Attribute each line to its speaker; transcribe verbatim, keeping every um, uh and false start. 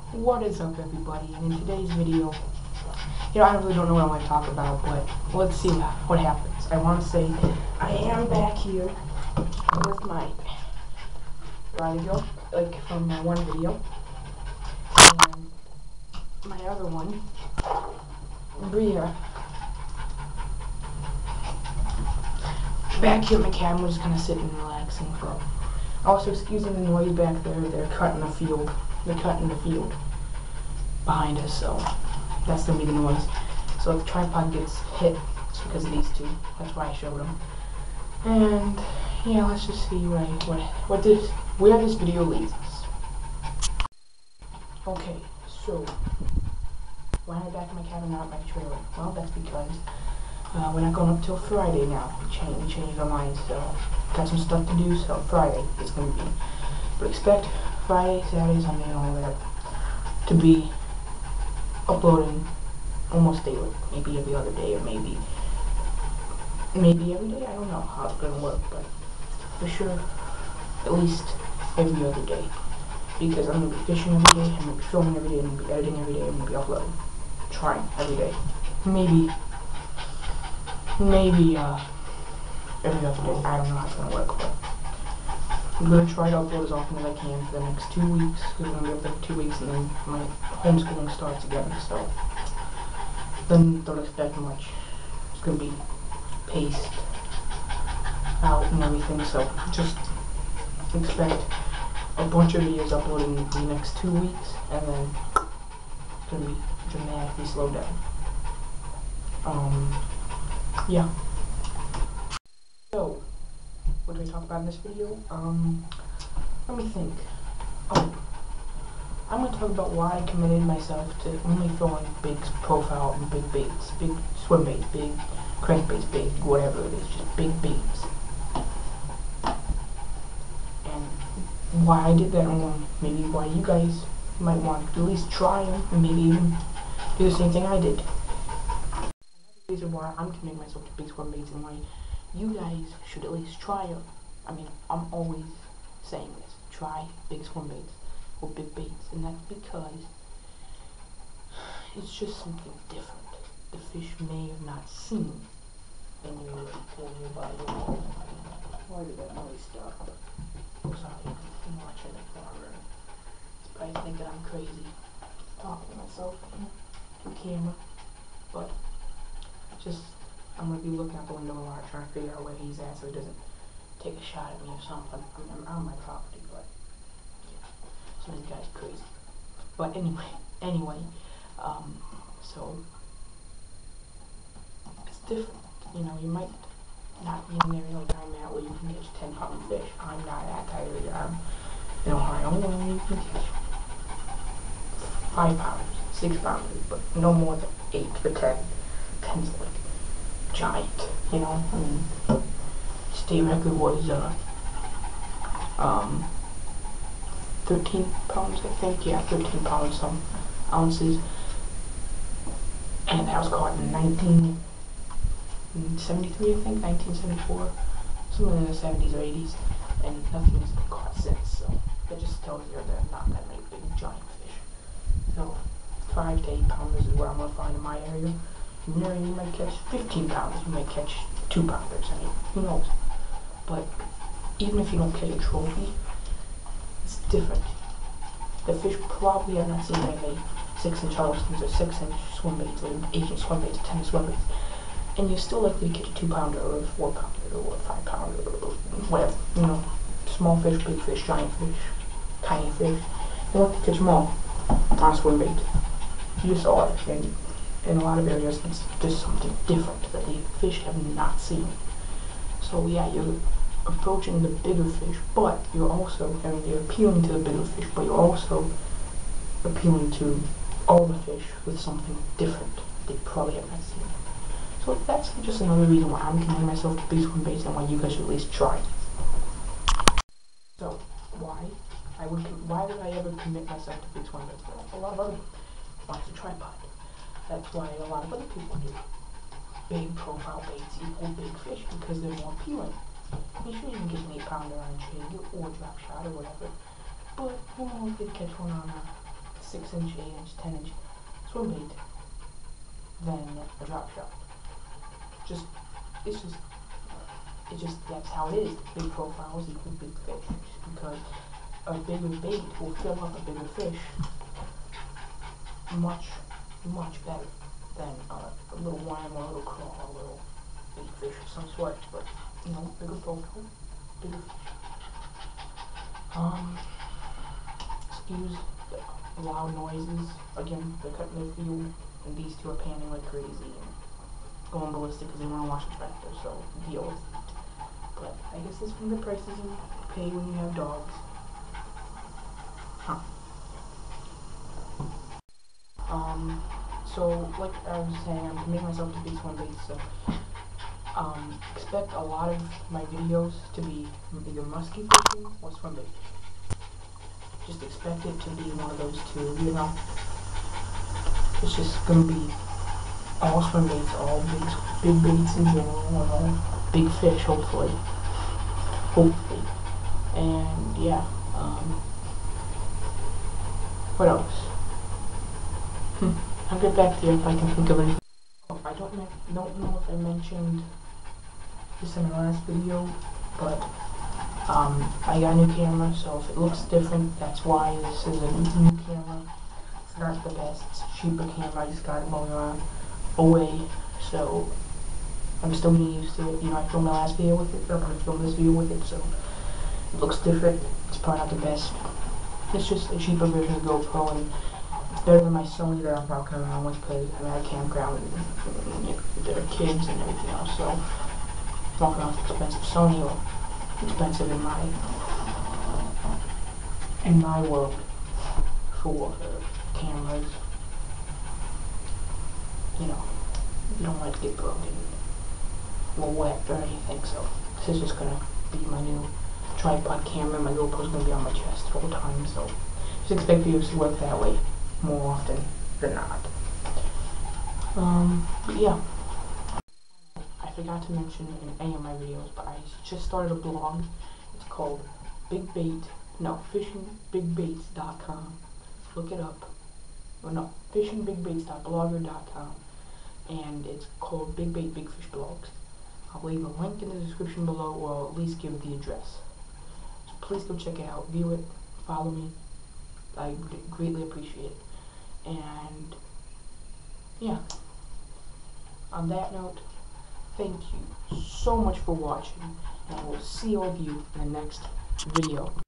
Speaker 1: What is up, everybody? And in today's video, you know, I really don't know what I want to talk about, but let's see what happens. I want to say I am back here with my radio, like from my one video, and my other one, Bria. Back here at my cabin, we're just kind of sitting and relaxing. So, also, excusing the noise back there, they're cutting the field. They're cutting the field behind us, so that's gonna be the noise. So if the tripod gets hit, it's because of these two. That's why I showed them. And yeah, let's just see what I, what what this where this video leads us. Okay, so why am I back in my cabin, not my trailer? Well, that's because uh, we're not going up till Friday now. We changed, we changed our minds, so got some stuff to do. So Friday it's gonna be. But expect Friday, Saturday, Sunday, and all that to be uploading almost daily, maybe every other day, or maybe maybe every day. I don't know how it's gonna work, but for sure, at least every other day, because I'm gonna be fishing every day, I'm gonna be filming every day, I'm gonna be editing every day, I'm gonna be uploading, trying every day, maybe, maybe uh, every other day. I don't know how it's gonna work, but I'm gonna try to upload as often as I can for the next two weeks. We're gonna be up there for two weeks, and then my homeschooling starts again. So then don't expect much. It's gonna be paced out and everything. So just expect a bunch of videos uploading in the next two weeks, and then it's gonna be dramatically slowed down. Um, yeah. So, what do we talk about in this video? Um, let me think. Oh, I'm going to talk about why I committed myself to only throwing big profile and big baits, big swim baits, big crankbaits, big whatever it is, just big baits. And why I did that, and maybe why you guys might want to at least try them, and maybe even do the same thing I did. Another reason why I'm committing myself to big swim baits and why you guys should at least try them. I mean, I'm always saying this. Try big swim baits or big baits, and that's because it's just something different. The fish may have not seen, and you will be pulling your body away. Why did that noise stop? I'm sorry, I'm watching it farther. It's probably thinking I'm crazy talking to myself to camera, but just I'm gonna be looking out the window a lot, trying to figure out where he's at so he doesn't take a shot at me or something. I mean, I'm on my property, but yeah, some of these guys are crazy. But anyway, anyway, um, so it's different. You know, you might not be in an area like I'm at where you can catch ten pound fish. I'm not at that area. I'm in Ohio where you can catch five pounders, six pounders, but no more than eight to ten. Ten's like giant, you know. I mean, state record was uh, um, thirteen pounds, I think. Yeah, thirteen pounds, some ounces, and that was caught in nineteen seventy-three, I think, nineteen seventy-four, somewhere in the seventies or eighties, and nothing's been caught since. So that just tells you there are not that many big giant fish. So five to eight pounders is what I'm gonna find in my area. In your area, you might catch fifteen pounders. You might catch two pounders. I mean, who knows? But even if you don't catch a trophy, it's different. The fish probably have not seen any six inch Charlestons or six inch swim baits or eight inch swim baits or ten inch swim baits. And you're still likely to catch a two pounder or a four pounder or a five pounder or whatever. You know, small fish, big fish, giant fish, tiny fish. You're likely to catch them all on swim bait. You just are. And in a lot of areas, it's just something different that the fish have not seen. So yeah, you're approaching the bigger fish, but you're also, I mean, you're appealing to the bigger fish, but you're also appealing to all the fish with something different they probably have not seen. So that's just another reason why I'm committing myself to big swim baits and why you guys should at least try. So why I would why would I ever commit myself to big swim baits? Well, a lot of other wants a tripod. That's why a lot of other people do. Big profile baits equal big fish because they're more appealing. You sure you can get an eight pounder on a jig or drop shot or whatever, but you know, if you catch one on a six inch, eight inch, ten inch swim bait than a drop shot. Just, it's just, it just, that's how it is. Big profiles equal big fish. Just because a bigger bait will fill up a bigger fish much, much better than uh, a little worm or a little crawl or a little big fish of some sort. But, you know, bigger profile, bigger fish. Um, excuse the loud noises. Again, they're cutting their field, and these two are panning like crazy and going ballistic because they want to wash the tractor, so deal with it. But I guess it's from the prices you pay when you have dogs. Huh. Um, so, like I was saying, I'm committing myself to big swim baits, so um, expect a lot of my videos to be either musky fishing or swim bait. Just expect it to be one of those two, you know. It's just gonna be all swim baits, all big, big baits in general, and all big fish, hopefully. Hopefully. And yeah, um, what else? Hmm. I'll get back to you if I can think of anything. Oh, I don't, don't know if I mentioned this in the last video, but um, I got a new camera, so if it looks different, that's why. This is a new camera. It's not the best. It's a cheaper camera. I just got it while we were away, so I'm still getting used to it. You know, I filmed my last video with it, or I'm gonna film this video with it, so it looks different. It's probably not the best. It's just a cheaper version of GoPro, and it's better than my Sony that I'm walking around with because I'm at a campground and you know, there are kids and everything else, so walking around with expensive Sony or expensive in my in my world for uh, cameras. You know, you don't want it to get broken or wet or anything, so this is just gonna be my new tripod camera. My GoPro's gonna be on my chest the whole time, so just expect videos to work that way more often than not. Um, but yeah. I forgot to mention in any of my videos, but I just started a blog. It's called Big Bait, no, fishing big baits dot com. Look it up. Or no, fishing big baits dot blogger dot com. And it's called Big Bait Big Fish Blogs. I'll leave a link in the description below, or I'll at least give the address. So please go check it out, view it, follow me. I greatly appreciate it. And yeah, on that note, thank you so much for watching, and I will see all of you in the next video.